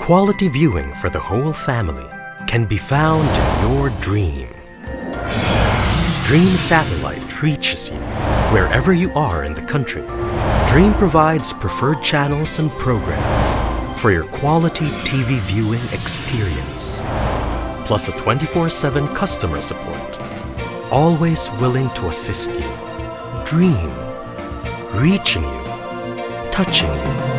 Quality viewing for the whole family can be found in your Dream. Dream Satellite reaches you wherever you are in the country. Dream provides preferred channels and programs for your quality TV viewing experience, plus a 24/7 customer support, always willing to assist you. Dream, reaching you, touching you.